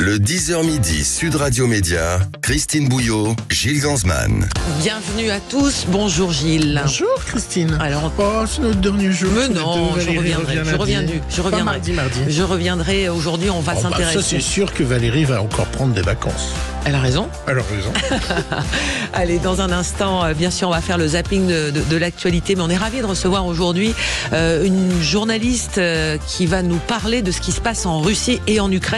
Le 10h midi Sud Radio Média, Christine Bouillot, Gilles Gansman. Bienvenue à tous, bonjour Gilles. Bonjour Christine. Alors, c'est notre dernier jour. Mais non, je reviendrai. Je reviendrai aujourd'hui, on va s'intéresser. Ça c'est sûr que Valérie va encore prendre des vacances. Elle a raison. Elle a raison. Allez, dans un instant, bien sûr, on va faire le zapping de l'actualité, mais on est ravis de recevoir aujourd'hui une journaliste qui va nous parler de ce qui se passe en Russie et en Ukraine.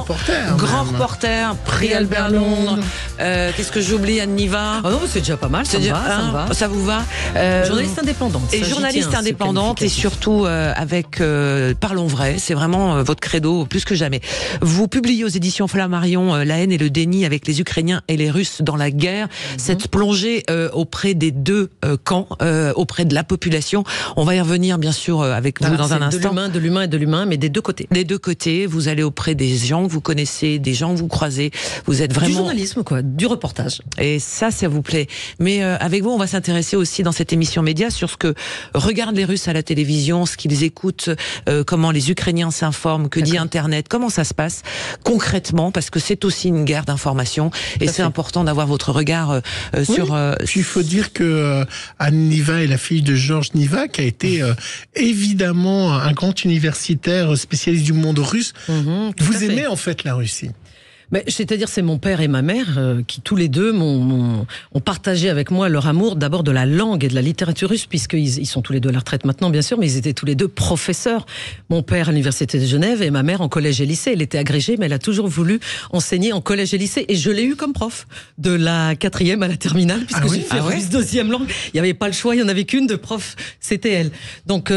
Grand reporter, prix Albert Londres. Qu'est-ce que j'oublie, Anne Niva? Oh non, c'est déjà pas mal, ça me va. Ça vous va? Journaliste indépendante. Et journaliste indépendante et surtout avec Parlons Vrai, c'est vraiment votre credo plus que jamais. Vous publiez aux éditions Flammarion La haine et le déni avec les Ukrainiens et les Russes dans la guerre. Cette plongée auprès des deux camps, auprès de la population. On va y revenir bien sûr avec vous dans un instant. De l'humain, mais des deux côtés. Des deux côtés, vous allez auprès des gens que vous connaissez, des gens que vous croisez. Vous êtes vraiment... Du journalisme, quoi, du reportage. Et ça vous plaît. Mais avec vous, on va s'intéresser aussi dans cette émission média sur ce que regardent les Russes à la télévision, ce qu'ils écoutent, comment les Ukrainiens s'informent, que dit Internet, comment ça se passe concrètement, parce que c'est aussi une guerre d'information et c'est important d'avoir votre regard sur... Puis il faut dire que Anne Niva est la fille de Georges Niva, qui a été évidemment un grand universitaire spécialiste du monde russe. Vous aimez en fait la Russie? Mais, c'est-à-dire, c'est mon père et ma mère qui, tous les deux, ont partagé avec moi leur amour d'abord de la langue et de la littérature russe, puisqu'ils sont tous les deux à la retraite maintenant, bien sûr, mais ils étaient tous les deux professeurs. Mon père à l'Université de Genève et ma mère en collège et lycée. Elle était agrégée, mais elle a toujours voulu enseigner en collège et lycée. Et je l'ai eu comme prof, de la 4e à la terminale, puisque j'ai fait russe deuxième langue. Il n'y avait pas le choix, il n'y en avait qu'une de prof, c'était elle. Donc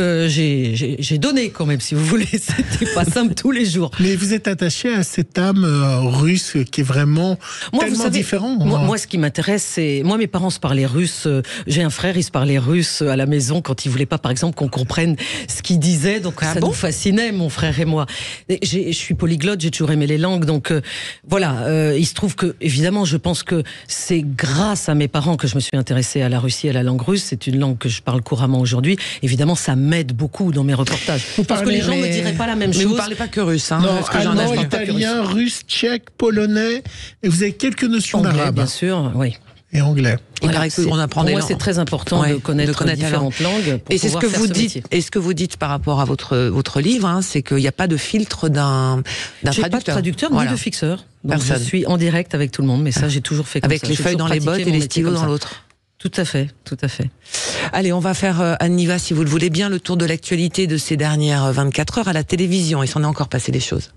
j'ai donné quand même, si vous voulez. C'était pas simple tous les jours. Mais vous êtes attaché à cette âme russe qui est vraiment tellement différent. Moi, ce qui m'intéresse, c'est... Moi, mes parents se parlaient russe. J'ai un frère, il se parlait russe à la maison quand il voulait pas, par exemple, qu'on comprenne ce qu'il disait. Donc, ça nous fascinait, mon frère et moi. Je suis polyglotte, j'ai toujours aimé les langues. Donc, voilà. Il se trouve que, évidemment, je pense que c'est grâce à mes parents que je me suis intéressée à la Russie et à la langue russe. C'est une langue que je parle couramment aujourd'hui. Évidemment, ça m'aide beaucoup dans mes reportages. Parce que les gens ne diraient pas la même chose. Mais vous parlez pas que russe, hein? Non, allemand, italien, russe, tchèque, polonais, et vous avez quelques notions d'arabe. Bien sûr, oui. Et anglais. Voilà, on apprend des langues. Pour moi, c'est très important de connaître différentes langues. Et c'est ce que vous dites. Et ce que vous dites par rapport à votre livre, hein, c'est qu'il n'y a pas de filtre d'un traducteur. J'ai pas de traducteur ni de fixeur. Donc je suis en direct avec tout le monde, mais ça j'ai toujours fait comme avec ça. les feuilles dans les bottes et les stylos dans l'autre. Tout à fait, tout à fait. Allez, on va faire, Anne Niva, si vous le voulez bien, le tour de l'actualité de ces dernières 24 heures à la télévision. Il s'en est encore passé des choses.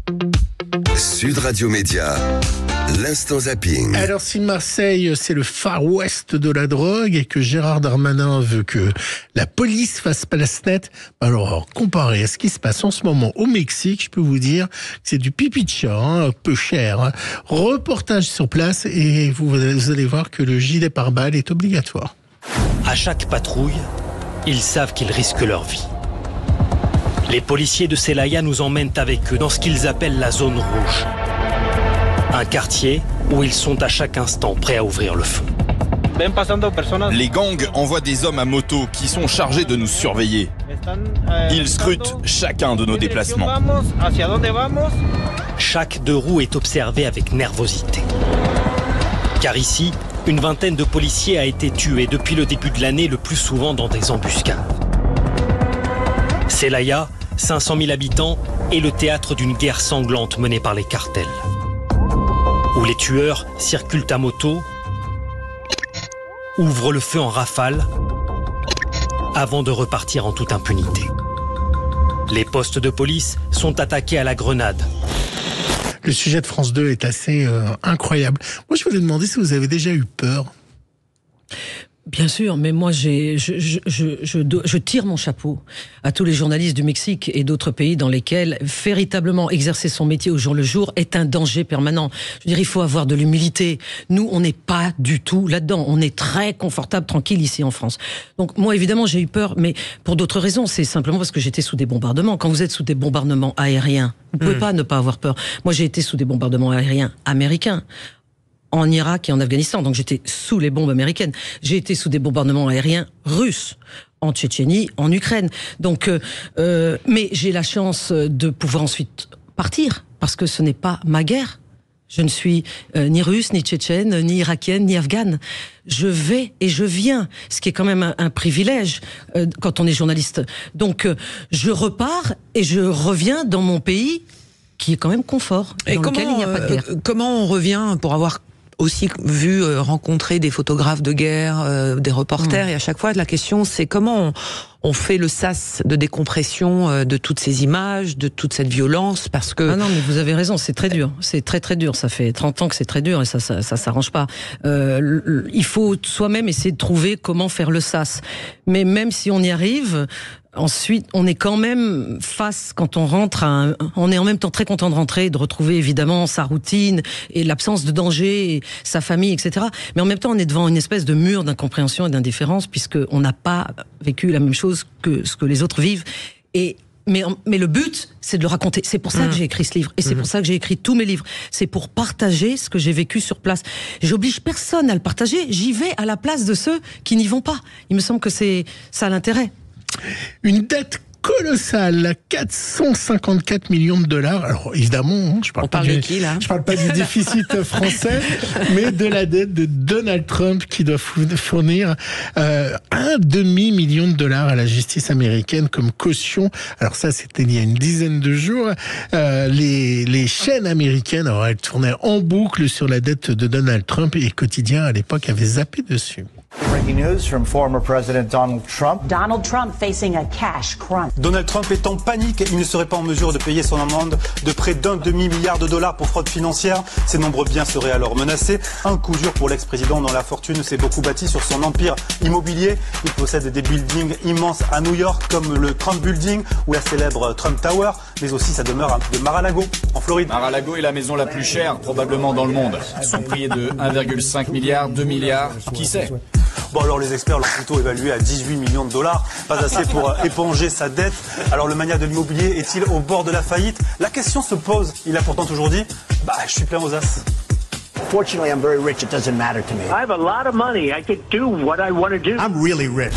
Sud Radio Média, l'instant zapping. Alors si Marseille c'est le Far West de la drogue et que Gérard Darmanin veut que la police fasse place nette, alors comparé à ce qui se passe en ce moment au Mexique, je peux vous dire que c'est du pipi de chat, peu cher. Reportage sur place et vous allez voir que le gilet pare-balles est obligatoire. À chaque patrouille, ils savent qu'ils risquent leur vie. Les policiers de Celaya nous emmènent avec eux dans ce qu'ils appellent la zone rouge. Un quartier où ils sont à chaque instant prêts à ouvrir le feu. Les gangs envoient des hommes à moto qui sont chargés de nous surveiller. Ils scrutent chacun de nos déplacements. Chaque deux roues est observé avec nervosité. Car ici, une vingtaine de policiers a été tuée depuis le début de l'année, le plus souvent dans des embuscades. Celaya, 500 000 habitants, est le théâtre d'une guerre sanglante menée par les cartels. Où les tueurs circulent à moto, ouvrent le feu en rafale, avant de repartir en toute impunité. Les postes de police sont attaqués à la grenade. Le sujet de France 2 est assez incroyable. Moi, je voulais demander si vous avez déjà eu peur. Bien sûr, mais moi je tire mon chapeau à tous les journalistes du Mexique et d'autres pays dans lesquels véritablement exercer son métier au jour le jour est un danger permanent. Je veux dire, il faut avoir de l'humilité. Nous, on n'est pas du tout là-dedans. On est très confortable, tranquille ici en France. Donc moi, évidemment, j'ai eu peur, mais pour d'autres raisons. C'est simplement parce que j'étais sous des bombardements. Quand vous êtes sous des bombardements aériens, vous pouvez pas ne pas avoir peur. Moi, j'ai été sous des bombardements aériens américains. En Irak et en Afghanistan, donc j'étais sous les bombes américaines. J'ai été sous des bombardements aériens russes, en Tchétchénie, en Ukraine. Donc, mais j'ai la chance de pouvoir ensuite partir parce que ce n'est pas ma guerre. Je ne suis ni russe, ni tchétchène, ni irakienne, ni afghane. Je vais et je viens, ce qui est quand même un privilège quand on est journaliste. Donc, je repars et je reviens dans mon pays qui est quand même confort, et dans lequel il n'y a pas de guerre. Comment on revient pour avoir aussi vu rencontrer des photographes de guerre, des reporters, et à chaque fois la question c'est comment on fait le sas de décompression de toutes ces images, de toute cette violence, parce que... Ah non, mais vous avez raison, c'est très dur. C'est très très dur. Ça fait 30 ans que c'est très dur et ça s'arrange pas. Il faut soi-même essayer de trouver comment faire le sas. Mais même si on y arrive... Ensuite, on est quand même face, quand on rentre, on est en même temps très content de rentrer, de retrouver évidemment sa routine et l'absence de danger, et sa famille, etc. Mais en même temps, on est devant une espèce de mur d'incompréhension et d'indifférence, puisqu'on n'a pas vécu la même chose que ce que les autres vivent. Mais le but, c'est de le raconter. C'est pour ça que j'ai écrit ce livre. Et c'est pour ça que j'ai écrit tous mes livres. C'est pour partager ce que j'ai vécu sur place. J'oblige personne à le partager. J'y vais à la place de ceux qui n'y vont pas. Il me semble que c'est ça l'intérêt. Une dette colossale, 454 millions de dollars. Alors évidemment, je parle pas du déficit français, mais de la dette de Donald Trump qui doit fournir un demi-million de dollars à la justice américaine comme caution. Alors ça, c'était il y a une dizaine de jours. Les chaînes américaines, alors elles tournaient en boucle sur la dette de Donald Trump, et Quotidien à l'époque avait zappé dessus. Breaking news from former President Donald Trump. Donald Trump facing a cash crunch. Donald Trump est en panique. Il ne serait pas en mesure de payer son amende de près d'un demi-milliard de dollars pour fraude financière. Ses nombreux biens seraient alors menacés. Un coup dur pour l'ex-président dont la fortune s'est beaucoup bâtie sur son empire immobilier. Il possède des buildings immenses à New York comme le Trump Building ou la célèbre Trump Tower, mais aussi sa demeure de Mar-a-Lago en Floride. Mar-a-Lago est la maison la plus chère probablement dans le monde. Son prix est de 1,5 milliard, 2 milliards, qui sait ? Bon, alors les experts l'ont plutôt évalué à 18 millions de dollars, pas assez pour éponger sa dette. Alors le magnat de l'immobilier est-il au bord de la faillite? La question se pose. Il a pourtant toujours dit je suis plein aux as. Fortunately, I'm very rich. It doesn't matter to me. I have a lot of money. I could do what I want to do. I'm really rich.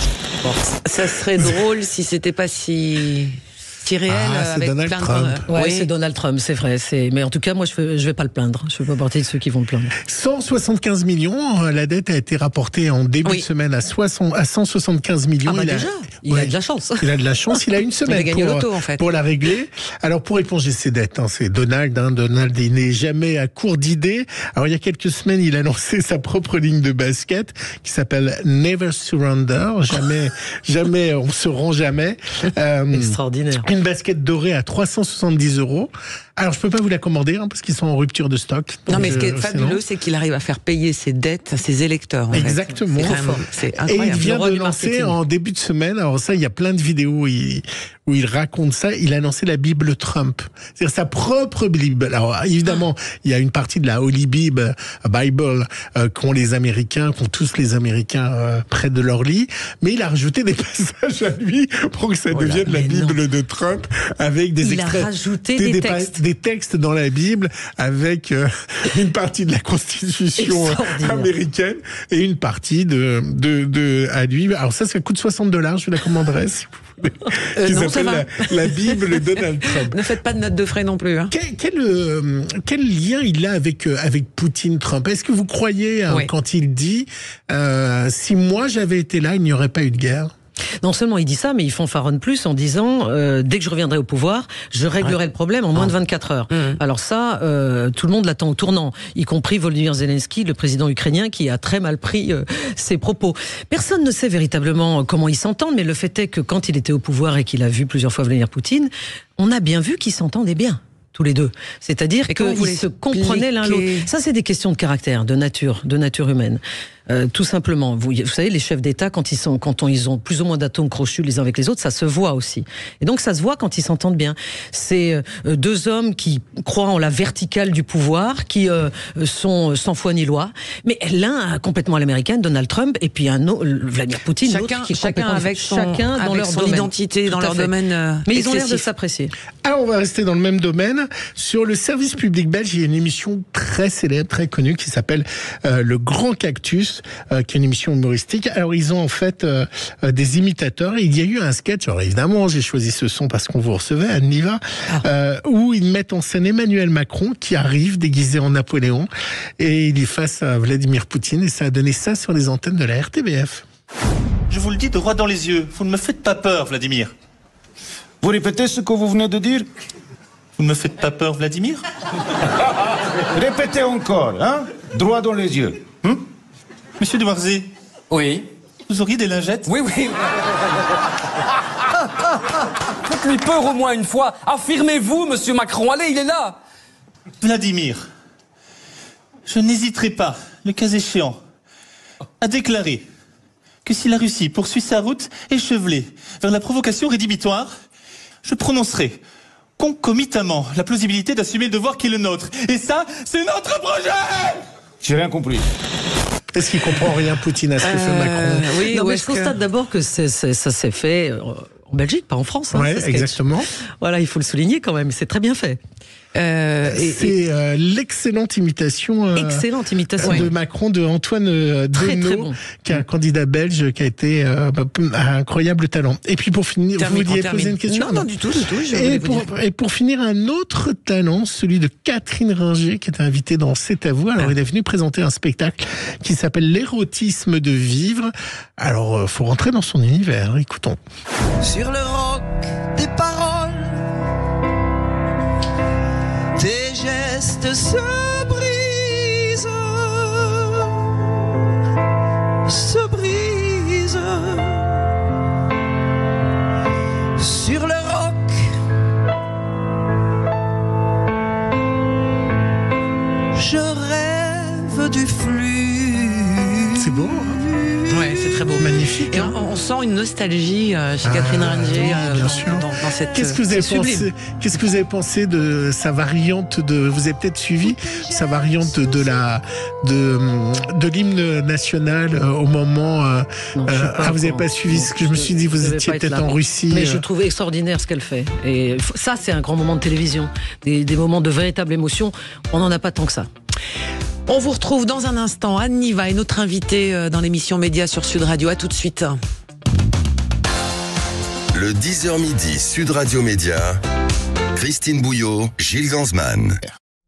Ça serait drôle si c'était pas si réel. C'est avec Donald plein Trump. Ouais, c'est Donald Trump, c'est vrai. Mais en tout cas, moi, je vais pas le plaindre. Je vais pas partie de ceux qui vont le plaindre. 175 millions, la dette a été rapportée en début de semaine à 175 millions. Il a de la chance. Il a de la chance, il a une semaine pour la régler. Alors pour éponger ses dettes, c'est Donald, il n'est jamais à court d'idées. Alors il y a quelques semaines, il a lancé sa propre ligne de basket qui s'appelle Never Surrender, jamais on se rend jamais. Extraordinaire. Une basket dorée à 370 €. Alors, je peux pas vous la commander, parce qu'ils sont en rupture de stock. Non, mais ce qui est fabuleux, c'est qu'il arrive à faire payer ses dettes à ses électeurs. Exactement. C'est incroyable. Et il vient de lancer en début de semaine, alors ça, il y a plein de vidéos où il raconte ça, il a lancé la Bible Trump. C'est-à-dire sa propre Bible. Alors, évidemment, il y a une partie de la Holy Bible qu'ont les Américains, qu'ont tous les Américains près de leur lit, mais il a rajouté des passages à lui pour que ça devienne la Bible de Trump, avec des extraits. Il a rajouté des textes dans la Bible avec une partie de la Constitution américaine et une partie à lui. Alors ça coûte $60, je vous la commanderai si vous voulez. Qui s'appelle la Bible Donald Trump. Ne faites pas de note de frais non plus. Hein. Quel lien il a avec Poutine, Trump? Est-ce que vous croyez quand il dit si moi j'avais été là, il n'y aurait pas eu de guerre? Non seulement il dit ça, mais il fanfaronne plus en disant dès que je reviendrai au pouvoir, je réglerai le problème en moins de 24 heures. Alors ça, tout le monde l'attend au tournant, y compris Volodymyr Zelensky, le président ukrainien, qui a très mal pris ses propos. Personne ne sait véritablement comment ils s'entendent, mais le fait est que quand il était au pouvoir et qu'il a vu plusieurs fois Vladimir Poutine, on a bien vu qu'ils s'entendaient bien. Tous les deux. C'est-à-dire qu'ils se comprenaient l'un l'autre. Ça, c'est des questions de caractère, de nature humaine. Tout simplement. Vous savez, les chefs d'État, quand ils ont plus ou moins d'atomes crochus les uns avec les autres, ça se voit aussi. Et donc, ça se voit quand ils s'entendent bien. C'est deux hommes qui croient en la verticale du pouvoir, qui sont sans foi ni loi. Mais l'un complètement à l'américaine, Donald Trump, et puis un autre, Vladimir Poutine, chacun avec son identité, dans leur domaine. Mais ils ont l'air de s'apprécier. Alors, on va rester dans le même domaine. Sur le service public belge, il y a une émission très célèbre, très connue, qui s'appelle Le Grand Cactus. qui est une émission humoristique. Alors, ils ont en fait des imitateurs. Et il y a eu un sketch, alors évidemment, j'ai choisi ce son parce qu'on vous recevait, Anne Niva, où ils mettent en scène Emmanuel Macron qui arrive déguisé en Napoléon et il est face à Vladimir Poutine et ça a donné ça sur les antennes de la RTBF. Je vous le dis droit dans les yeux, vous ne me faites pas peur, Vladimir. Vous répétez ce que vous venez de dire? Vous ne me faites pas peur, Vladimir? Répétez encore, hein? Droit dans les yeux. Monsieur Dumarzé. Oui. Vous auriez des lingettes? Oui. Faites-lui peur au moins une fois. Affirmez-vous, monsieur Macron. Allez, il est là. Vladimir, je n'hésiterai pas, le cas échéant, à déclarer que si la Russie poursuit sa route échevelée vers la provocation rédhibitoire, je prononcerai concomitamment la plausibilité d'assumer le devoir qui est le nôtre. Et ça, c'est notre projet! J'ai rien compris. Est-ce qu'il comprend rien, Poutine, à ce que fait Macron? Oui, non, mais je constate d'abord que ça s'est fait en Belgique, pas en France. Oui, exactement. Voilà, il faut le souligner quand même, c'est très bien fait. C'est l'excellente imitation, de Macron de Antoine Deneau, qui est un candidat belge qui a été un incroyable talent. Et puis pour finir, vous vouliez poser une question? Non, du tout. Et pour finir, un autre talent, celui de Catherine Ringer, qui est invitée dans C'est à vous. Alors il est venu présenter un spectacle qui s'appelle L'érotisme de vivre. Alors faut rentrer dans son univers, écoutons. Sur le roc des paroles, tes gestes se brisent, sur le roc. Je rêve du flux. C'est beau, Ouais, c'est très beau. Magnifique. Et on sent une nostalgie chez Catherine Ringer bien sûr. Dans cette. Qu'est-ce que vous avez pensé de sa variante vous avez peut-être suivi sa variante de l'hymne national au moment. Non, vous n'avez pas suivi ce que je me suis dit. Vous étiez peut-être en Russie. Mais je trouve extraordinaire ce qu'elle fait. Et ça, c'est un grand moment de télévision, des moments de véritable émotion. On n'en a pas tant que ça. On vous retrouve dans un instant. Anne Niva est notre invitée dans l'émission Média sur Sud Radio. À tout de suite. Le 10h midi, Sud Radio Média, Christine Bouillot, Gilles Gansman.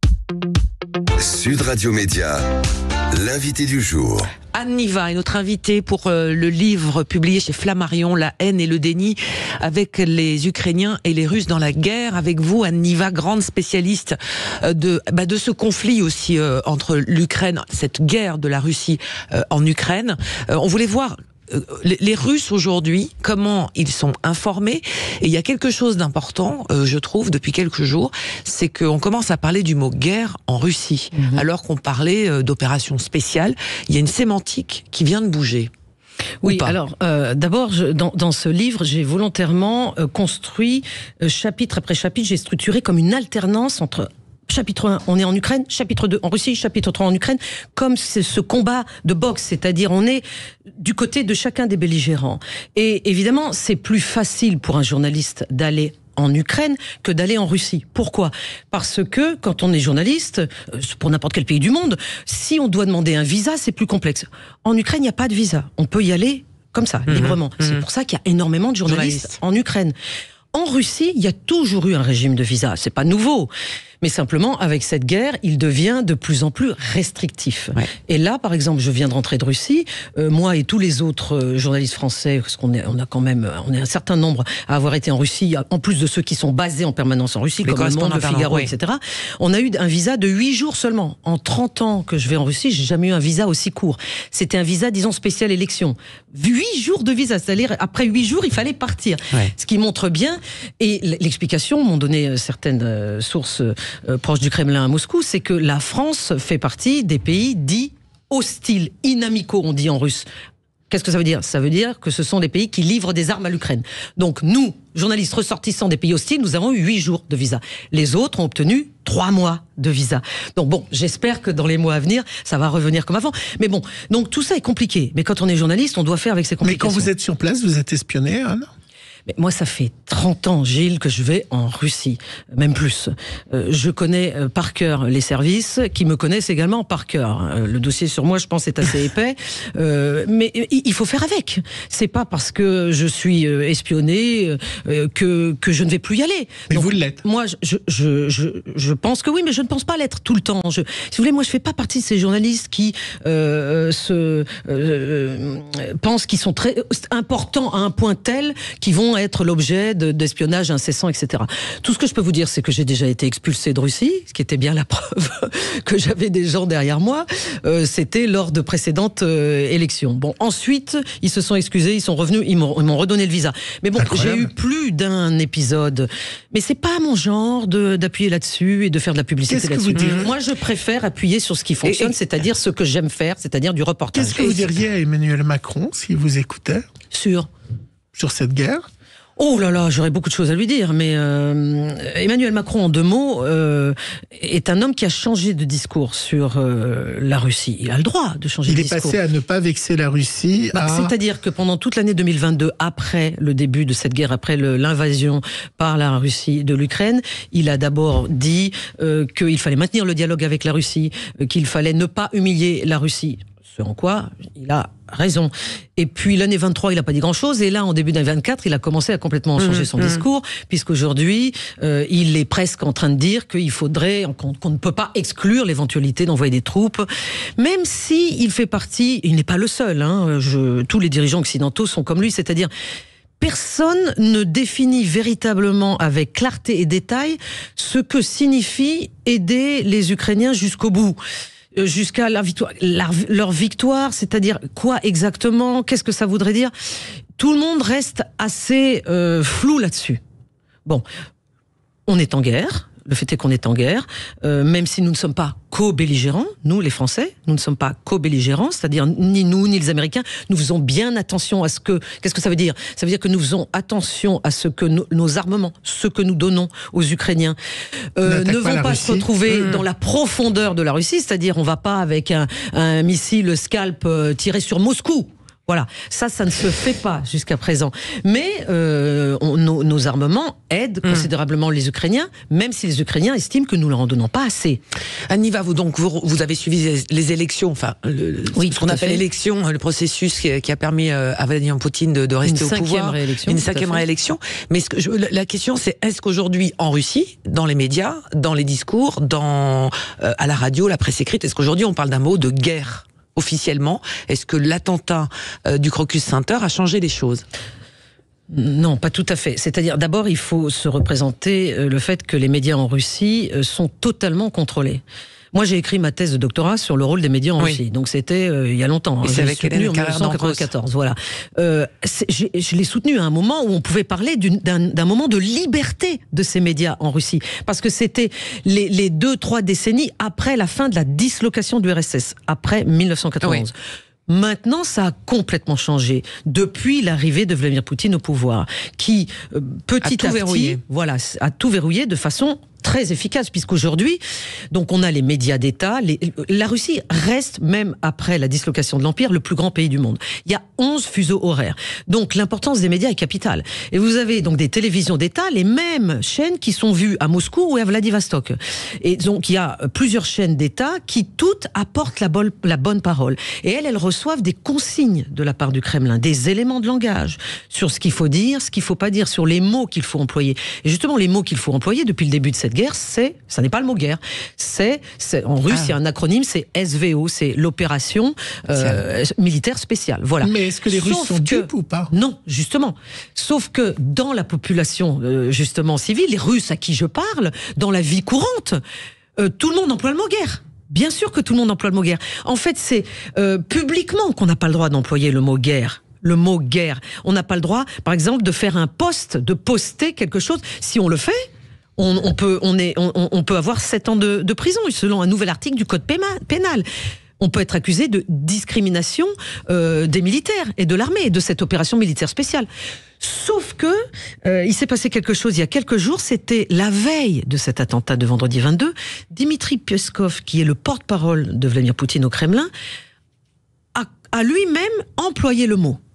Sud Radio Média, l'invité du jour. Anne Niva est notre invitée pour le livre publié chez Flammarion, La haine et le déni, avec les Ukrainiens et les Russes dans la guerre. Avec vous, Anne Niva, grande spécialiste de ce conflit aussi entre l'Ukraine, cette guerre de la Russie en Ukraine. On voulait voir les Russes aujourd'hui, comment ils sont informés. Et il y a quelque chose d'important, je trouve, depuis quelques jours, c'est qu'on commence à parler du mot guerre en Russie, alors qu'on parlait d'opération spéciale. Il y a une sémantique qui vient de bouger. Oui, alors d'abord, dans ce livre, j'ai volontairement construit chapitre après chapitre, j'ai structuré comme une alternance entre chapitre 1, on est en Ukraine, chapitre 2 en Russie, chapitre 3 en Ukraine, comme c'est ce combat de boxe, c'est-à-dire on est du côté de chacun des belligérants. Et évidemment, c'est plus facile pour un journaliste d'aller en Ukraine que d'aller en Russie. Pourquoi ? Parce que quand on est journaliste, pour n'importe quel pays du monde, si on doit demander un visa, c'est plus complexe. En Ukraine, il n'y a pas de visa. On peut y aller comme ça, librement. C'est pour ça qu'il y a énormément de journalistes en Ukraine. En Russie, il y a toujours eu un régime de visa. C'est pas nouveau. Mais simplement, avec cette guerre, il devient de plus en plus restrictif. Ouais. Et là, par exemple, je viens de rentrer de Russie. Moi et tous les autres journalistes français, parce on est un certain nombre à avoir été en Russie, en plus de ceux qui sont basés en permanence en Russie, comme Le Monde, Le Figaro, etc. On a eu un visa de 8 jours seulement. En 30 ans que je vais en Russie, j'ai jamais eu un visa aussi court. C'était un visa, disons, spécial élection. 8 jours de visa, c'est-à-dire après 8 jours, il fallait partir. Ouais. Ce qui montre bien, et l'explication m'ont donné certaines sources proche du Kremlin à Moscou, c'est que la France fait partie des pays dits hostiles, inamicaux, on dit en russe. Qu'est-ce que ça veut dire ? Ça veut dire que ce sont des pays qui livrent des armes à l'Ukraine. Donc nous, journalistes ressortissants des pays hostiles, nous avons eu 8 jours de visa. Les autres ont obtenu 3 mois de visa. Donc bon, j'espère que dans les mois à venir, ça va revenir comme avant. Mais bon, donc tout ça est compliqué. Mais quand on est journaliste, on doit faire avec ces complications. Mais quand vous êtes sur place, vous êtes espionné, Anne ? Mais moi, ça fait 30 ans, Gilles, que je vais en Russie, même plus. Je connais par cœur les services, qui me connaissent également par cœur. Le dossier sur moi, je pense, est assez épais, mais il faut faire avec. C'est pas parce que je suis espionné que je ne vais plus y aller. Mais donc, vous l'êtes. Moi, je pense que oui, mais je ne pense pas l'être tout le temps. Si vous voulez, moi, je fais pas partie de ces journalistes qui pensent qu'ils sont très importants à un point tel qu'ils vont être l'objet d'espionnage incessant, etc. Tout ce que je peux vous dire, c'est que j'ai déjà été expulsé de Russie, ce qui était bien la preuve que j'avais des gens derrière moi. C'était lors de précédentes élections. Bon, ensuite, ils se sont excusés, ils sont revenus, ils m'ont redonné le visa. Mais bon, j'ai eu plus d'un épisode. Mais c'est pas mon genre d'appuyer là-dessus et de faire de la publicité là-dessus. Moi, je préfère appuyer sur ce qui fonctionne, c'est-à-dire ce que j'aime faire, c'est-à-dire du reportage. Qu'est-ce que vous diriez à Emmanuel Macron s'il vous écoutait sur cette guerre? Oh là là, j'aurais beaucoup de choses à lui dire, mais Emmanuel Macron, en 2 mots, est un homme qui a changé de discours sur la Russie. Il a le droit de changer de discours. Il est passé à ne pas vexer la Russie. C'est-à-dire que pendant toute l'année 2022, après le début de cette guerre, après l'invasion par la Russie de l'Ukraine, il a d'abord dit qu'il fallait maintenir le dialogue avec la Russie, qu'il fallait ne pas humilier la Russie. Ce en quoi il a raison. Et puis l'année 23, il n'a pas dit grand-chose. Et là, en début d'année 24, il a commencé à complètement changer son discours, puisqu'aujourd'hui, il est presque en train de dire qu'il faudrait, qu'on ne peut pas exclure l'éventualité d'envoyer des troupes, même si il fait partie, il n'est pas le seul. Tous les dirigeants occidentaux sont comme lui, c'est-à-dire personne ne définit véritablement avec clarté et détail ce que signifie aider les Ukrainiens jusqu'au bout. Jusqu'à leur victoire, c'est-à-dire quoi exactement, qu'est-ce que ça voudrait dire? Tout le monde reste assez flou là-dessus. Bon, on est en guerre. Le fait est qu'on est en guerre, même si nous ne sommes pas co-belligérants, nous les Français, nous ne sommes pas co-belligérants, c'est-à-dire ni nous ni les Américains, nous faisons bien attention à ce que... Qu'est-ce que ça veut dire? Ça veut dire que nous faisons attention à ce que nos armements, ce que nous donnons aux Ukrainiens, ne vont pas se retrouver dans la profondeur de la Russie, c'est-à-dire on ne va pas avec un missile Scalp tirer sur Moscou. Voilà, ça ne se fait pas jusqu'à présent. Mais nos armements aident considérablement les Ukrainiens, même si les Ukrainiens estiment que nous ne leur en donnons pas assez. Anniva, vous avez suivi les élections, enfin, ce qu'on appelle l'élection, le processus qui a permis à Vladimir Poutine de rester au pouvoir. Une 5e réélection. Mais la question, c'est est-ce qu'aujourd'hui, en Russie, dans les médias, dans les discours, à la radio, la presse écrite, est-ce qu'aujourd'hui on parle d'un mot de guerre ? Officiellement, est-ce que l'attentat du Crocus Center a changé les choses? Non, pas tout à fait. C'est-à-dire, d'abord, il faut se représenter le fait que les médias en Russie sont totalement contrôlés. Moi, j'ai écrit ma thèse de doctorat sur le rôle des médias en Russie. Donc, c'était il y a longtemps. C'est avec soutenu en 1994. Voilà. Je l'ai soutenu à un moment où on pouvait parler d'un moment de liberté de ces médias en Russie. Parce que c'était les 2-3 décennies après la fin de la dislocation du RSS, après 1991. Maintenant, ça a complètement changé depuis l'arrivée de Vladimir Poutine au pouvoir, qui petit à petit, a tout verrouillé de façon très efficace, puisqu'aujourd'hui, donc on a les médias d'État. La Russie reste, même après la dislocation de l'Empire, le plus grand pays du monde. Il y a 11 fuseaux horaires. Donc l'importance des médias est capitale. Et vous avez donc des télévisions d'État, les mêmes chaînes qui sont vues à Moscou ou à Vladivostok. Et donc il y a plusieurs chaînes d'État qui toutes apportent la bonne parole. Et elles reçoivent des consignes de la part du Kremlin, des éléments de langage sur ce qu'il faut dire, ce qu'il ne faut pas dire, sur les mots qu'il faut employer. Et justement, les mots qu'il faut employer depuis le début de cette guerre, ça n'est pas le mot guerre. En russe, il y a un acronyme, c'est SVO, c'est l'opération militaire spéciale. Voilà. Mais est-ce que les Russes sont dupes ou pas? Non, justement. Sauf que dans la population, justement, civile, les Russes à qui je parle, dans la vie courante, tout le monde emploie le mot guerre. Bien sûr que tout le monde emploie le mot guerre. En fait, c'est publiquement qu'on n'a pas le droit d'employer le mot guerre. Le mot guerre. On n'a pas le droit, par exemple, de faire un post, de poster quelque chose. Si on le fait, on peut avoir 7 ans de prison, selon un nouvel article du Code pénal. On peut être accusé de discrimination des militaires et de l'armée, de cette opération militaire spéciale. Sauf que il s'est passé quelque chose il y a quelques jours, c'était la veille de cet attentat de vendredi 22. Dimitri Peskov, qui est le porte-parole de Vladimir Poutine au Kremlin, a lui-même employé le mot.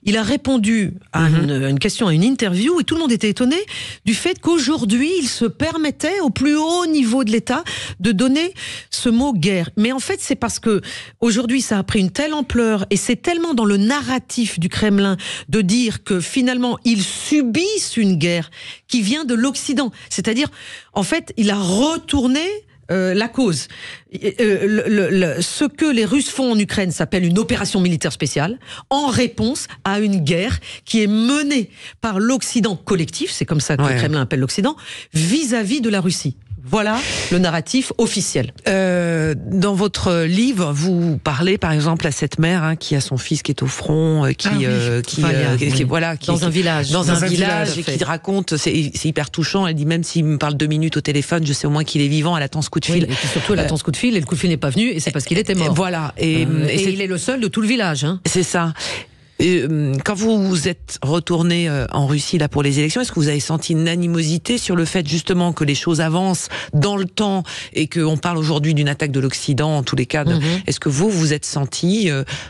il a répondu à une question, à une interview, et tout le monde était étonné du fait qu'aujourd'hui, il se permettait, au plus haut niveau de l'État, de donner ce mot guerre. Mais en fait, c'est parce que aujourd'hui, ça a pris une telle ampleur, et c'est tellement dans le narratif du Kremlin de dire que finalement, ils subissent une guerre qui vient de l'Occident. C'est-à-dire, en fait, il a retourné la cause. Ce que les Russes font en Ukraine s'appelle une opération militaire spéciale en réponse à une guerre qui est menée par l'Occident collectif, c'est comme ça que le Kremlin appelle l'Occident, vis-à-vis de la Russie. Voilà le narratif officiel. Dans votre livre, vous parlez par exemple à cette mère qui a son fils qui est au front, dans un village, et qui raconte, c'est hyper touchant. Elle dit même s'il me parle 2 minutes au téléphone, je sais au moins qu'il est vivant. Elle attend ce coup de fil. Et puis surtout, elle attend ce coup de fil et le coup de fil n'est pas venu et c'est parce qu'il était mort. Voilà. Et il est le seul de tout le village. C'est ça. Quand vous êtes retourné en Russie là pour les élections, est-ce que vous avez senti une animosité sur le fait justement que les choses avancent dans le temps et qu'on parle aujourd'hui d'une attaque de l'Occident en tous les cas Est-ce que vous êtes senti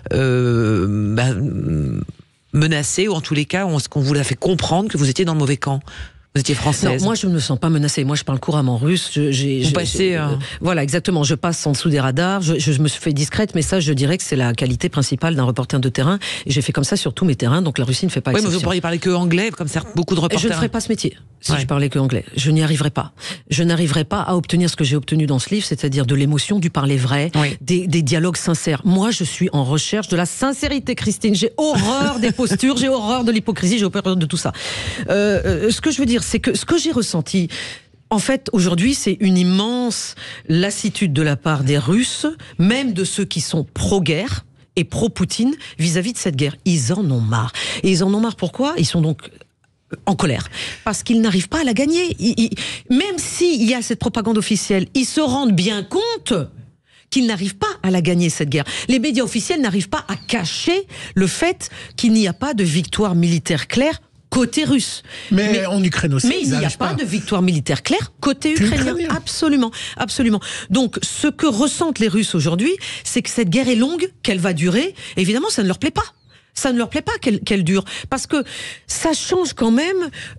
menacé, ou en tous les cas est-ce qu'on vous a fait comprendre que vous étiez dans le mauvais camp? Vous étiez française. Non, moi je ne me sens pas menacée. Moi je parle couramment russe. Voilà, exactement. Je passe en dessous des radars. Je me fais discrète, mais ça je dirais que c'est la qualité principale d'un reporter de terrain. Et j'ai fait comme ça sur tous mes terrains. Donc la Russie ne fait pas exception. Oui, mais vous pourriez parler que anglais, comme beaucoup de reporters. Je ne ferais pas ce métier si je parlais que anglais. Je n'y arriverais pas. Je n'arriverais pas à obtenir ce que j'ai obtenu dans ce livre, c'est-à-dire de l'émotion, du parler vrai, des dialogues sincères. Moi je suis en recherche de la sincérité, Christine. J'ai horreur des postures, j'ai horreur de l'hypocrisie, j'ai horreur de tout ça. Ce que je veux dire, c'est que ce que j'ai ressenti, en fait, aujourd'hui, c'est une immense lassitude de la part des Russes, même de ceux qui sont pro-guerre et pro-Poutine, vis-à-vis de cette guerre. Ils en ont marre. Et ils en ont marre pourquoi ? Ils sont donc en colère. Parce qu'ils n'arrivent pas à la gagner. Même s'il y a cette propagande officielle, ils se rendent bien compte qu'ils n'arrivent pas à la gagner, cette guerre. Les médias officiels n'arrivent pas à cacher le fait qu'il n'y a pas de victoire militaire claire côté russe. Mais en Ukraine aussi. Mais il n'y a pas de victoire militaire claire côté ukrainien. Absolument, absolument. Donc, ce que ressentent les Russes aujourd'hui, c'est que cette guerre est longue, qu'elle va durer. Évidemment, ça ne leur plaît pas. Ça ne leur plaît pas qu'elle dure, parce que ça change quand même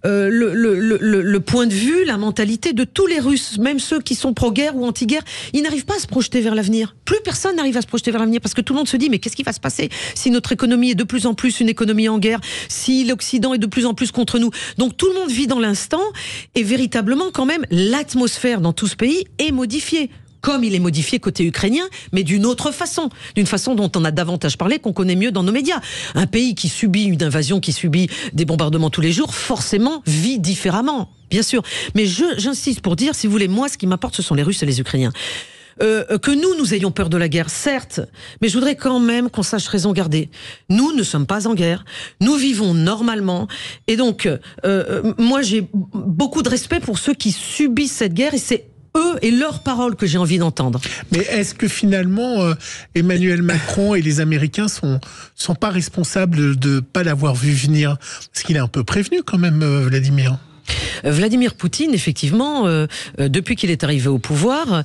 le point de vue, la mentalité de tous les Russes, même ceux qui sont pro-guerre ou anti-guerre. Ils n'arrivent pas à se projeter vers l'avenir. Plus personne n'arrive à se projeter vers l'avenir, parce que tout le monde se dit mais qu'est-ce qui va se passer si notre économie est de plus en plus une économie en guerre, si l'Occident est de plus en plus contre nous. Donc tout le monde vit dans l'instant, et véritablement quand même l'atmosphère dans tout ce pays est modifiée. Comme il est modifié côté ukrainien, mais d'une autre façon. D'une façon dont on a davantage parlé, qu'on connaît mieux dans nos médias. Un pays qui subit une invasion, qui subit des bombardements tous les jours, forcément vit différemment, bien sûr. Mais j'insiste pour dire, si vous voulez, moi, ce qui m'importe, ce sont les Russes et les Ukrainiens. Que nous ayons peur de la guerre, certes, mais je voudrais quand même qu'on sache raison garder. Nous ne sommes pas en guerre, nous vivons normalement, et donc, moi, j'ai beaucoup de respect pour ceux qui subissent cette guerre, et c'est eux et leurs paroles que j'ai envie d'entendre. Mais est-ce que finalement Emmanuel Macron et les Américains sont pas responsables de pas l'avoir vu venir? Parce qu'il est un peu prévenu quand même, Vladimir. Vladimir Poutine, effectivement, depuis qu'il est arrivé au pouvoir,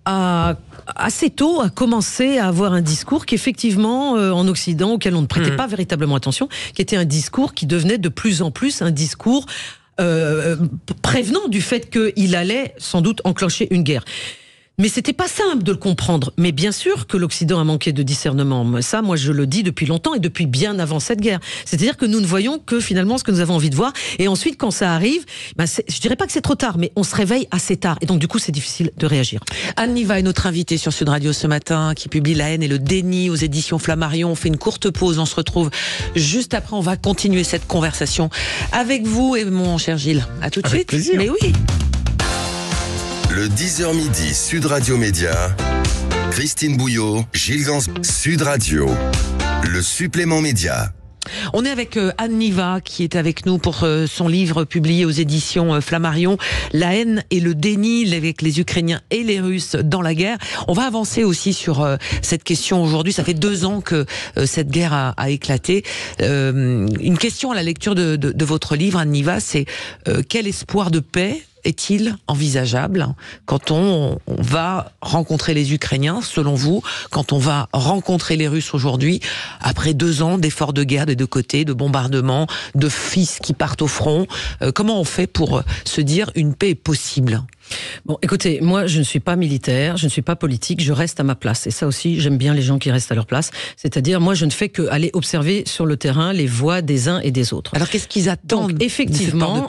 assez tôt a commencé à avoir un discours qui, effectivement, en Occident, auquel on ne prêtait pas véritablement attention, qui était un discours qui devenait de plus en plus un discours prévenant du fait qu'il allait sans doute enclencher une guerre. Mais c'était pas simple de le comprendre. Mais bien sûr que l'Occident a manqué de discernement. Ça, moi, je le dis depuis longtemps et depuis bien avant cette guerre. C'est-à-dire que nous ne voyons que finalement ce que nous avons envie de voir. Et ensuite, quand ça arrive, je dirais pas que c'est trop tard, mais on se réveille assez tard. Et donc, du coup, c'est difficile de réagir. Anne Niva est notre invitée sur Sud Radio ce matin, qui publie La haine et le déni aux éditions Flammarion. On fait une courte pause. On se retrouve juste après. On va continuer cette conversation avec vous et mon cher Gilles. À tout de suite. Plaisir. Mais oui. Le 10h midi, Sud Radio Média, Christine Bouillot, Gilles Gans, Sud Radio, le supplément média. On est avec Anne Niva qui est avec nous pour son livre publié aux éditions Flammarion, La haine et le déni avec les Ukrainiens et les Russes dans la guerre. On va avancer aussi sur cette question aujourd'hui. Ça fait 2 ans que cette guerre a éclaté. Une question à la lecture de votre livre, Anne Niva, c'est quel espoir de paix est-il envisageable quand on va rencontrer les Ukrainiens, selon vous, quand on va rencontrer les Russes aujourd'hui, après 2 ans d'efforts de guerre des deux côtés, de bombardements, de fils qui partent au front, comment on fait pour se dire une paix est possible ? Bon, écoutez, moi, je ne suis pas militaire, je ne suis pas politique, je reste à ma place. Et ça aussi, j'aime bien les gens qui restent à leur place. C'est-à-dire, moi, je ne fais qu'aller observer sur le terrain les voix des uns et des autres. Alors, qu'est-ce qu'ils attendent ? Donc, effectivement,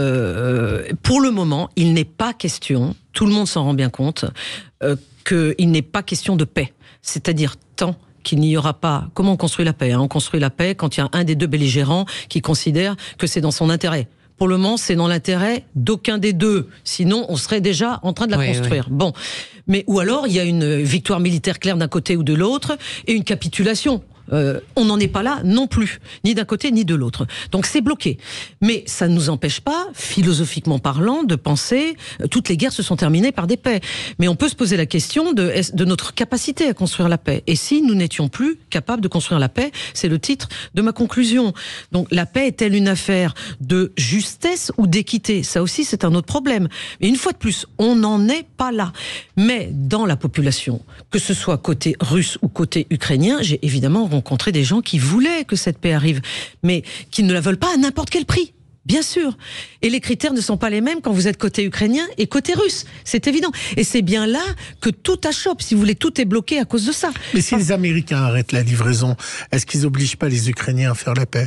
pour le moment, il n'est pas question, tout le monde s'en rend bien compte, qu'il n'est pas question de paix. C'est-à-dire, tant qu'il n'y aura pas... Comment on construit la paix ? On construit la paix quand il y a un des deux belligérants qui considère que c'est dans son intérêt. Pour le moment, c'est dans l'intérêt d'aucun des deux. Sinon, on serait déjà en train de la construire. Oui. Bon. Mais, ou alors, il y a une victoire militaire claire d'un côté ou de l'autre et une capitulation. On n'en est pas là non plus, ni d'un côté ni de l'autre. Donc c'est bloqué. Mais ça ne nous empêche pas, philosophiquement parlant, de penser toutes les guerres se sont terminées par des paix. Mais on peut se poser la question de notre capacité à construire la paix. Et si nous n'étions plus capables de construire la paix, c'est le titre de ma conclusion. Donc la paix est-elle une affaire de justesse ou d'équité ? Ça aussi c'est un autre problème. Mais une fois de plus, on n'en est pas là. Mais dans la population, que ce soit côté russe ou côté ukrainien, j'ai évidemment rencontrer des gens qui voulaient que cette paix arrive, mais qui ne la veulent pas à n'importe quel prix. Bien sûr. Et les critères ne sont pas les mêmes quand vous êtes côté ukrainien et côté russe. C'est évident. Et c'est bien là que tout achoppe. Si vous voulez, tout est bloqué à cause de ça. Mais si les Américains arrêtent la livraison, est-ce qu'ils n'obligent pas les Ukrainiens à faire la paix ?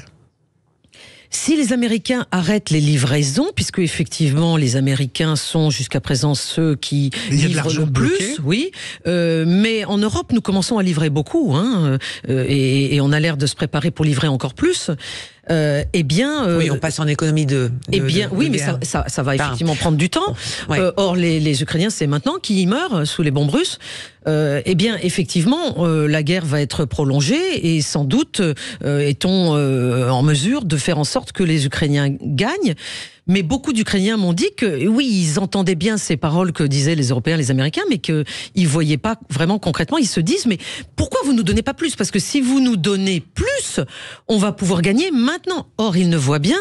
Si les Américains arrêtent les livraisons, puisque effectivement les Américains sont jusqu'à présent ceux qui livrent le plus, oui, mais en Europe nous commençons à livrer beaucoup, hein, et on a l'air de se préparer pour livrer encore plus. Eh bien, oui, on passe en économie oui, mais ça va effectivement prendre du temps. Ouais. Or, les Ukrainiens, c'est maintenant qu'ils meurent sous les bombes russes. Eh bien, effectivement, la guerre va être prolongée et sans doute est-on en mesure de faire en sorte que les Ukrainiens gagnent. Mais beaucoup d'Ukrainiens m'ont dit que, oui, ils entendaient bien ces paroles que disaient les Européens, les Américains, mais qu'ils ne voyaient pas vraiment concrètement. Ils se disent, mais pourquoi vous ne nous donnez pas plus ? Parce que si vous nous donnez plus, on va pouvoir gagner maintenant. Or, ils voient bien,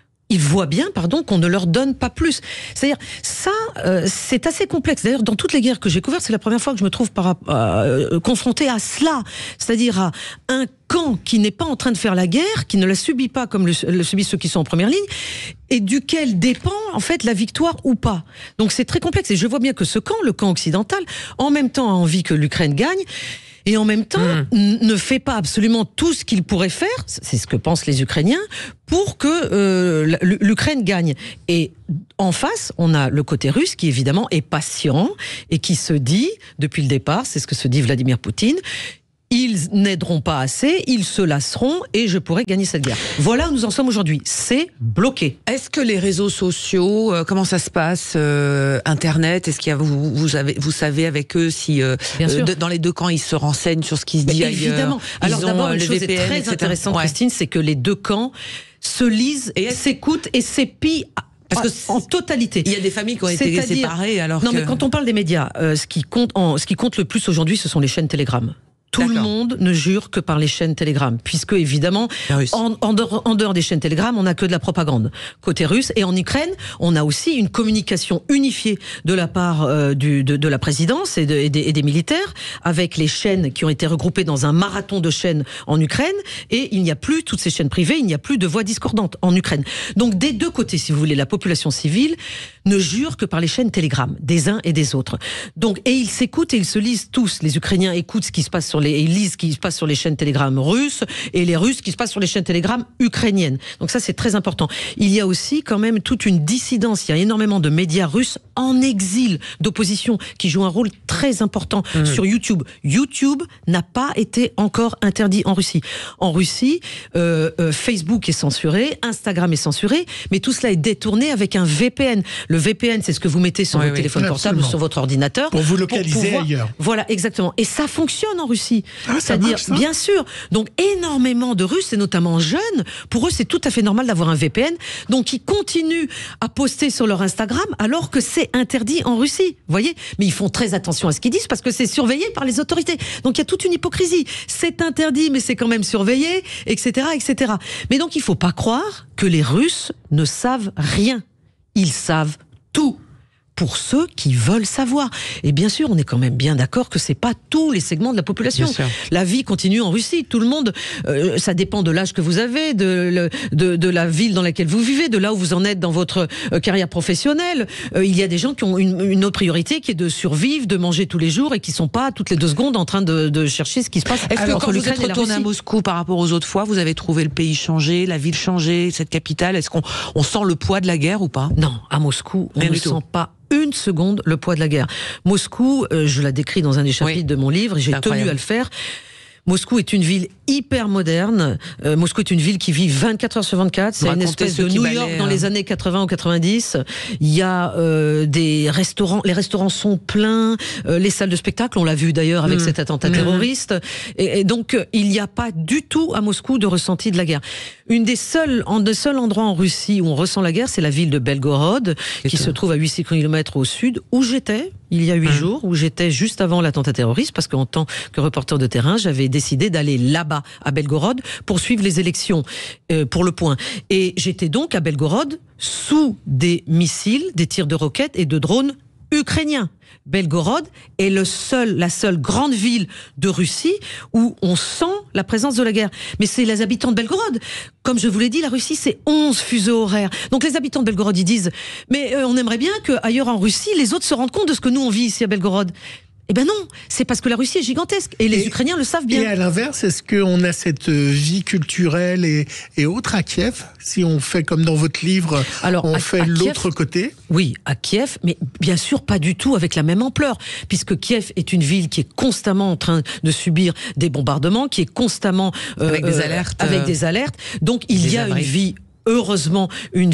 qu'on ne leur donne pas plus. C'est-à-dire, ça, c'est assez complexe. D'ailleurs, dans toutes les guerres que j'ai couvertes, c'est la première fois que je me trouve confrontée à cela. C'est-à-dire à un camp qui n'est pas en train de faire la guerre, qui ne la subit pas comme le subissent ceux qui sont en première ligne, et duquel dépend, en fait, la victoire ou pas. Donc c'est très complexe. Et je vois bien que ce camp, le camp occidental, en même temps a envie que l'Ukraine gagne, et en même temps ne fait pas absolument tout ce qu'il pourrait faire, c'est ce que pensent les Ukrainiens, pour que l'Ukraine gagne. Et en face, on a le côté russe qui évidemment est patient et qui se dit, depuis le départ, c'est ce que se dit Vladimir Poutine, ils n'aideront pas assez, ils se lasseront et je pourrai gagner cette guerre. Voilà où nous en sommes aujourd'hui. C'est bloqué. Est-ce que les réseaux sociaux, comment ça se passe, Internet, est-ce qu'il y a, vous savez avec eux si dans les deux camps ils se renseignent sur ce qui se dit ailleurs ? Évidemment. Alors d'abord, une chose est très intéressante, Christine, c'est que les deux camps se lisent, s'écoutent et s'épient. Parce que en totalité. Il y a des familles qui ont été séparées alors non, mais quand on parle des médias, ce qui compte le plus aujourd'hui, ce sont les chaînes Telegram. Tout le monde ne jure que par les chaînes Telegram, puisque évidemment, en dehors des chaînes Telegram, on n'a que de la propagande côté russe. Et en Ukraine, on a aussi une communication unifiée de la part de la présidence et des militaires, avec les chaînes qui ont été regroupées dans un marathon de chaînes en Ukraine. Et il n'y a plus toutes ces chaînes privées, il n'y a plus de voix discordantes en Ukraine. Donc des deux côtés, si vous voulez, la population civile ne jure que par les chaînes Telegram, des uns et des autres. Donc, et ils s'écoutent et ils se lisent tous. Les Ukrainiens écoutent ce qui se passe ils lisent ce qui se passe sur les chaînes Telegram russes et les Russes ce qui se passe sur les chaînes Telegram ukrainiennes. Donc ça, c'est très important. Il y a aussi quand même toute une dissidence. Il y a énormément de médias russes en exil, d'opposition, qui jouent un rôle très important sur YouTube. YouTube n'a pas été encore interdit en Russie. En Russie, Facebook est censuré, Instagram est censuré, mais tout cela est détourné avec un VPN. Le VPN, c'est ce que vous mettez sur votre téléphone portable ou sur votre ordinateur. Pour vous localiser ailleurs. Voilà, exactement. Et ça fonctionne en Russie. C'est-à-dire, bien sûr, donc énormément de Russes, et notamment jeunes, pour eux c'est tout à fait normal d'avoir un VPN, donc ils continuent à poster sur leur Instagram alors que c'est interdit en Russie, vous voyez. Mais ils font très attention à ce qu'ils disent parce que c'est surveillé par les autorités. Donc il y a toute une hypocrisie. C'est interdit mais c'est quand même surveillé, etc., etc. Mais donc il ne faut pas croire que les Russes ne savent rien. Ils savent tout pour ceux qui veulent savoir. Et bien sûr, on est quand même bien d'accord que c'est pas tous les segments de la population. La vie continue en Russie. Tout le monde, ça dépend de l'âge que vous avez, de la ville dans laquelle vous vivez, de là où vous en êtes dans votre carrière professionnelle. Il y a des gens qui ont une autre priorité qui est de survivre, de manger tous les jours et qui sont pas toutes les 2 secondes en train de chercher ce qui se passe. Est-ce que quand vous êtes retourné à Moscou par rapport aux autres fois, vous avez trouvé le pays changé, la ville changée, cette capitale? Est-ce qu'on sent le poids de la guerre ou pas? Non, à Moscou, on ne sent pas une seconde le poids de la guerre. Moscou, je la décris dans un des chapitres de mon livre, et j'ai tenu à le faire. Moscou est une ville hyper moderne. Moscou est une ville qui vit 24 heures sur 24. C'est une espèce de New York dans les années 80 ou 90. Il y a des restaurants. Les restaurants sont pleins. Les salles de spectacle, on l'a vu d'ailleurs avec cet attentat terroriste. Et donc, il n'y a pas du tout à Moscou de ressenti de la guerre. Un des seuls endroits en Russie où on ressent la guerre, c'est la ville de Belgorod, qui se trouve à 800 km au sud, où j'étais il y a 8 jours, où j'étais juste avant l'attentat terroriste, parce qu'en tant que reporter de terrain, j'avais décidé d'aller là-bas, à Belgorod, pour suivre les élections, pour Le Point. Et j'étais donc à Belgorod, sous des missiles, des tirs de roquettes et de drones ukrainiens. Belgorod est la seule grande ville de Russie où on sent la présence de la guerre. Mais c'est les habitants de Belgorod. Comme je vous l'ai dit, la Russie, c'est 11 fuseaux horaires. Donc les habitants de Belgorod, ils disent « Mais on aimerait bien qu'ailleurs en Russie, les autres se rendent compte de ce que nous, on vit ici à Belgorod. » Eh ben non, c'est parce que la Russie est gigantesque et les Ukrainiens le savent bien. Et à l'inverse, est-ce qu'on a cette vie culturelle et autre à Kiev? Si on fait comme dans votre livre, on fait l'autre côté? Oui, à Kiev, mais bien sûr pas du tout avec la même ampleur, puisque Kiev est une ville qui est constamment en train de subir des bombardements, qui est constamment avec des alertes. Donc il y a une vie. Heureusement, une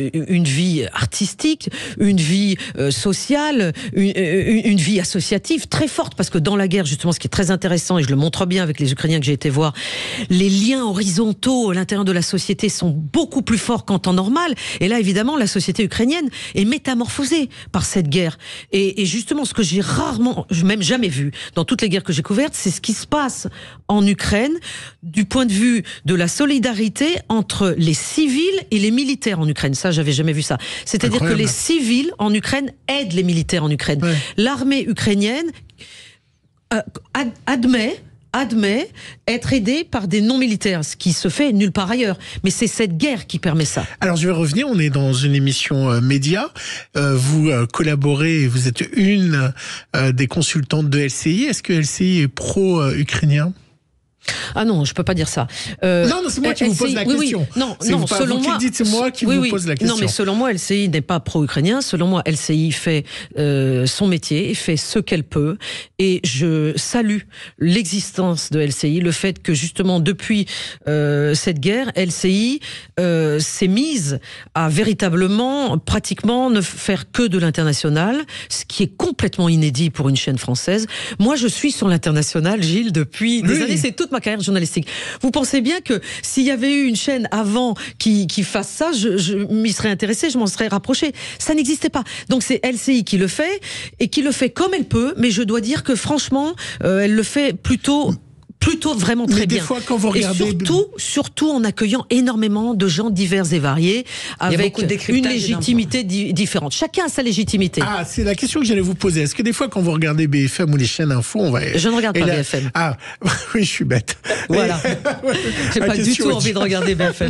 vie artistique, une vie sociale, une vie associative très forte, parce que dans la guerre, justement, ce qui est très intéressant, et je le montre bien avec les Ukrainiens que j'ai été voir, les liens horizontaux à l'intérieur de la société sont beaucoup plus forts qu'en temps normal. Et là, évidemment, la société ukrainienne est métamorphosée par cette guerre. Et justement, ce que j'ai même jamais vu dans toutes les guerres que j'ai couvertes, c'est ce qui se passe en Ukraine du point de vue de la solidarité entre les civils et les militaires en Ukraine. Ça, j'avais jamais vu ça. C'est-à-dire que les civils en Ukraine aident les militaires en Ukraine. Ouais. L'armée ukrainienne admet être aidée par des non-militaires, ce qui se fait nulle part ailleurs. Mais c'est cette guerre qui permet ça. Alors, je vais revenir, on est dans une émission média. Vous collaborez, vous êtes une des consultantes de LCI. Est-ce que LCI est pro-ukrainien ? Ah non, je peux pas dire ça. Non, c'est moi qui vous pose la question. Oui. Non, selon moi, c'est moi qui vous pose la question. Non, mais selon moi, LCI n'est pas pro-ukrainien. Selon moi, LCI fait son métier, fait ce qu'elle peut, et je salue l'existence de LCI, le fait que justement depuis cette guerre, LCI s'est mise à véritablement, pratiquement, ne faire que de l'international, ce qui est complètement inédit pour une chaîne française. Moi, je suis sur l'international, Gilles, depuis des années. C'est toute ma carrière journalistique. Vous pensez bien que s'il y avait eu une chaîne avant qui fasse ça, je m'y serais intéressée, je m'en serais rapprochée. Ça n'existait pas. Donc c'est LCI qui le fait, et qui le fait comme elle peut, mais je dois dire que franchement, elle le fait plutôt vraiment très bien. Fois, quand vous regardez... Et surtout en accueillant énormément de gens divers et variés, avec une légitimité différente. Chacun a sa légitimité. Ah, c'est la question que j'allais vous poser. Est-ce que des fois, quand vous regardez BFM ou les chaînes info, Je ne regarde pas BFM. Ah, oui, je suis bête. Voilà. J'ai pas du tout envie de regarder BFM.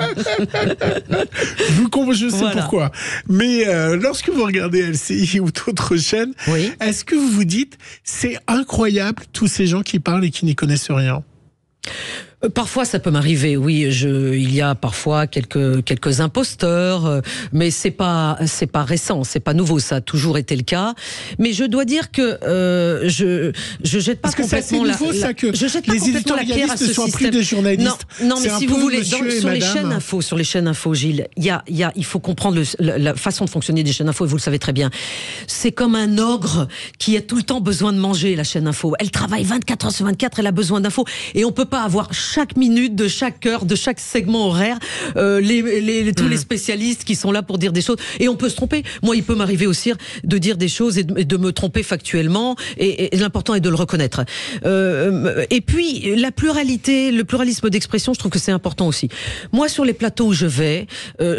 Je sais pourquoi. Mais lorsque vous regardez LCI ou d'autres chaînes, est-ce que vous vous dites, c'est incroyable, tous ces gens qui parlent et qui n'y connaissent rien? Parfois, ça peut m'arriver, oui. Il y a parfois quelques imposteurs, mais c'est pas récent, c'est pas nouveau. Ça a toujours été le cas. Mais je dois dire que je jette pas complètement les éditorialistes ne soient plus des journalistes. Non, mais si vous voulez, sur les chaînes info, Gilles, il faut comprendre la façon de fonctionner des chaînes info, et vous le savez très bien. C'est comme un ogre qui a tout le temps besoin de manger, la chaîne info. Elle travaille 24 heures sur 24, elle a besoin d'infos, et on peut pas avoir chaque minute, de chaque heure, de chaque segment horaire, tous les spécialistes qui sont là pour dire des choses. Et on peut se tromper. Moi, il peut m'arriver aussi de dire des choses et de me tromper factuellement. Et l'important est de le reconnaître. Et puis, la pluralité, le pluralisme d'expression, je trouve que c'est important aussi. Moi, sur les plateaux où je vais,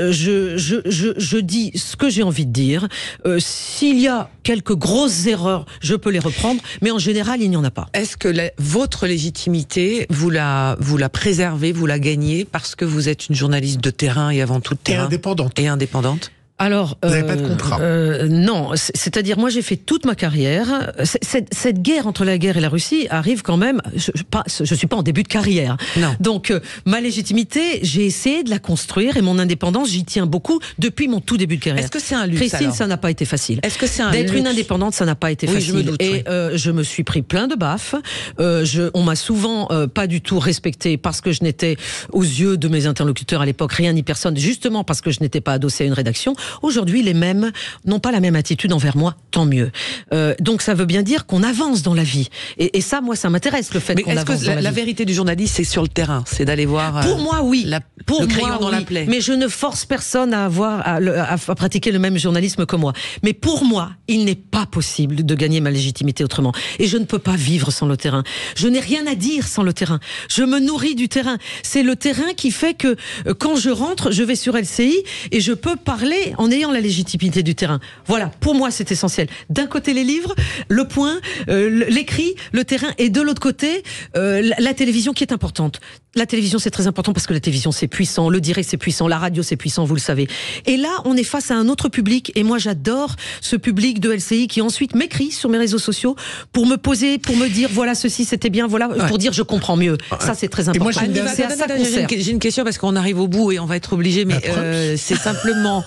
je dis ce que j'ai envie de dire. S'il y a quelques grosses erreurs, je peux les reprendre, mais en général, il n'y en a pas. Est-ce que votre légitimité, vous la préservez, vous la gagnez parce que vous êtes une journaliste de terrain et avant tout de terrain indépendante. Et indépendante. Alors, vous n'avez pas de contrat. Non, c'est-à-dire moi j'ai fait toute ma carrière. Cette guerre entre la guerre et la Russie arrive quand même. Je suis pas en début de carrière. Non. Donc ma légitimité, j'ai essayé de la construire et mon indépendance, j'y tiens beaucoup depuis mon tout début de carrière. Est-ce que c'est un luxe? Christine, alors ça n'a pas été facile. Est-ce que c'est un d'être luxe? une indépendante, ça n'a pas été facile. Je me doute, et je me suis pris plein de baffes. On m'a souvent pas du tout respecté parce que je n'étais aux yeux de mes interlocuteurs à l'époque rien ni personne, justement parce que je n'étais pas adossée à une rédaction. Aujourd'hui, les mêmes n'ont pas la même attitude envers moi, tant mieux. Donc ça veut bien dire qu'on avance dans la vie. Et ça, moi, ça m'intéresse, le fait qu'on avance dans la vie. Est-ce que la vérité du journaliste, c'est sur le terrain? C'est d'aller voir pour moi, oui. le crayon dans la plaie. Mais je ne force personne à pratiquer le même journalisme que moi. Mais pour moi, il n'est pas possible de gagner ma légitimité autrement. Et je ne peux pas vivre sans le terrain. Je n'ai rien à dire sans le terrain. Je me nourris du terrain. C'est le terrain qui fait que quand je rentre, je vais sur LCI et je peux parler en ayant la légitimité du terrain. Voilà, pour moi c'est essentiel. D'un côté les livres, le point, l'écrit, le terrain, et de l'autre côté la télévision qui est importante. La télévision c'est très important parce que la télévision c'est puissant, le direct c'est puissant, la radio c'est puissant, vous le savez. Et là on est face à un autre public et moi j'adore ce public de LCI qui ensuite m'écrit sur mes réseaux sociaux pour me poser, pour me dire voilà ceci c'était bien, voilà, pour dire je comprends mieux. Ça c'est très important. Et moi, j'ai une question parce qu'on arrive au bout et on va être obligé, mais c'est simplement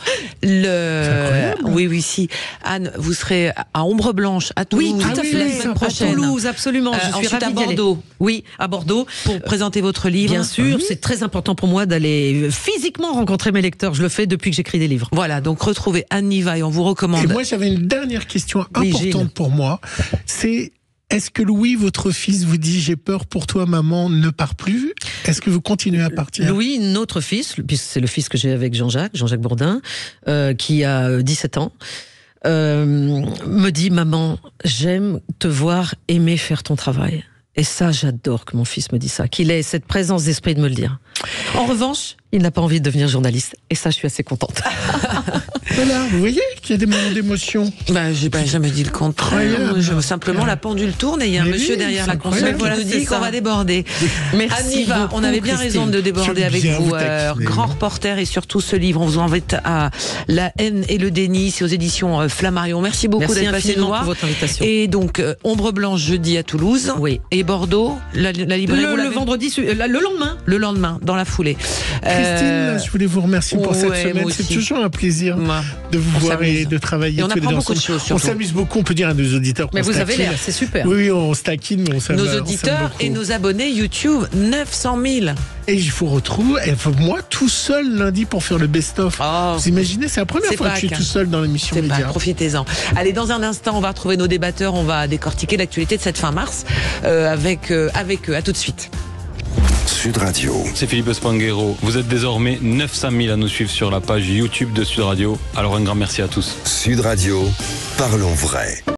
Oui, si. Anne, vous serez à Ombre Blanche, à Toulouse, tout à fait, la semaine prochaine. À Toulouse, absolument. Je suis ravie à Bordeaux. Oui, à Bordeaux. Pour présenter votre livre. Bien sûr, c'est très important pour moi d'aller physiquement rencontrer mes lecteurs. Je le fais depuis que j'écris des livres. Voilà, donc retrouvez Anne Nivaille, on vous recommande. Et moi, j'avais une dernière question importante pour moi. C'est... Est-ce que Louis, votre fils, vous dit « J'ai peur pour toi, maman, ne pars plus » Est-ce que vous continuez à partir? Louis, notre fils, puisque c'est le fils que j'ai avec Jean-Jacques Bourdin, qui a 17 ans, me dit « Maman, j'aime te voir aimer faire ton travail ». Et ça, j'adore que mon fils me dise ça, qu'il ait cette présence d'esprit de me le dire. En revanche, il n'a pas envie de devenir journaliste. Et ça, je suis assez contente. Voilà, vous voyez qu'il y a des moments d'émotion. J'ai pas jamais dit le contraire. Simplement, la pendule tourne et il y a un monsieur derrière la console qui nous dit qu'on va déborder. Merci Anne, on avait bien raison de déborder avec vous. Grand reporter et surtout ce livre. On vous invite à La haine et le déni. C'est aux éditions Flammarion. Merci beaucoup d'être passé nous voir. Pour votre invitation. Et donc, Ombre Blanche jeudi à Toulouse. Oui. Et Bordeaux, la librairie. Le vendredi, le lendemain. Le lendemain, dans la foulée. Christine, je voulais vous remercier pour cette semaine. C'est toujours un plaisir de vous voir et de travailler. Et on apprend beaucoup de choses. On s'amuse beaucoup, on peut dire à nos auditeurs qu'on Mais vous avez l'air, c'est super. Oui, on se taquine, mais on s'amuse. Nos auditeurs et nos abonnés YouTube, 900 000. Et je vous retrouve, moi, tout seul lundi pour faire le best-of. Vous imaginez, c'est la première fois que je suis tout seul dans l'émission Média. Profitez-en. Allez, dans un instant, on va retrouver nos débatteurs, on va décortiquer l'actualité de cette fin mars avec eux. À tout de suite. Sud Radio. C'est Philippe Spanghero. Vous êtes désormais 900 000 à nous suivre sur la page YouTube de Sud Radio. Alors un grand merci à tous. Sud Radio, parlons vrai.